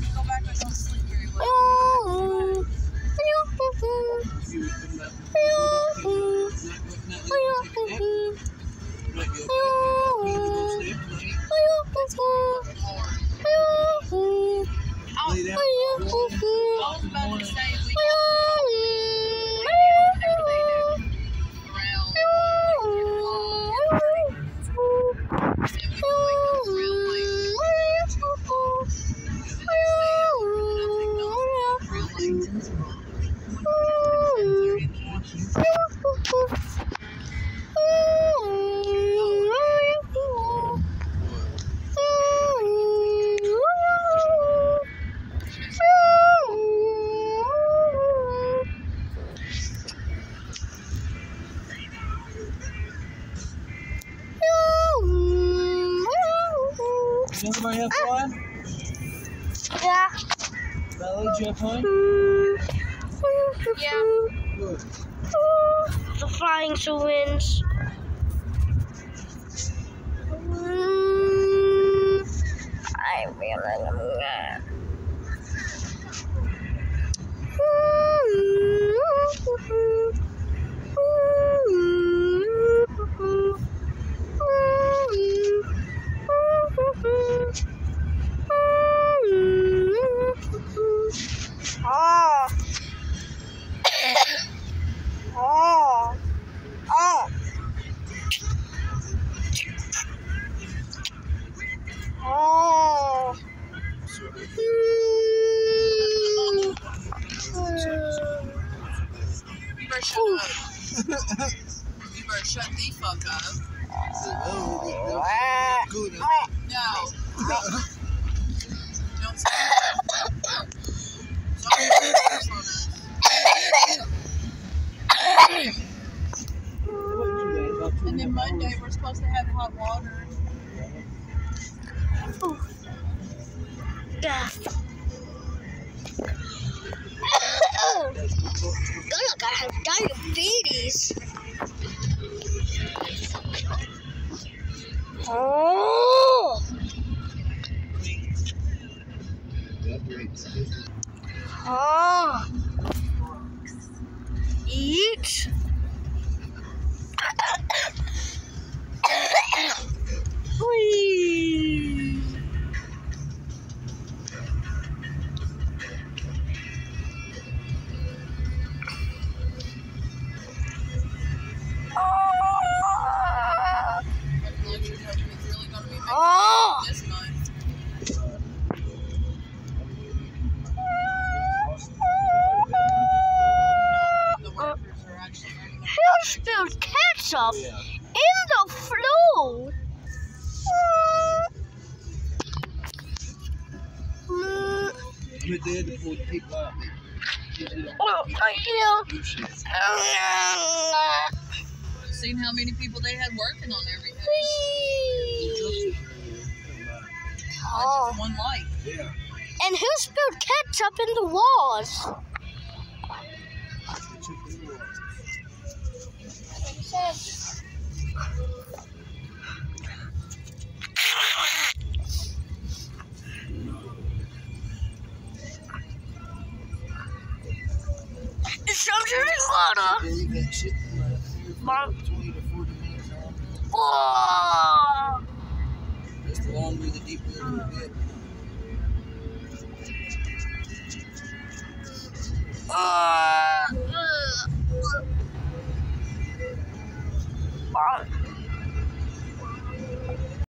Go back, I don't sleep very well. Did everybody have fun? Yeah. Bella, did you have fun? Yeah. Good. The flying swings. I really love that. Oh. Oh. Oh. Oh. You better shut up. You better shut the fuck up. No. Don't say And then Monday we're supposed to have hot water. Yeah. Look, I have diabetes. Oh. Oh. Eat. Whee. Oh. This month. The workers are actually Who spilled ketchup in the floor? Seen how many people they had working on everything. Oh. Just one light. And who spilled ketchup in the walls? It's something water. Mom. 20 to 40 minutes on. Oh. Just the longer, the deeper it will get.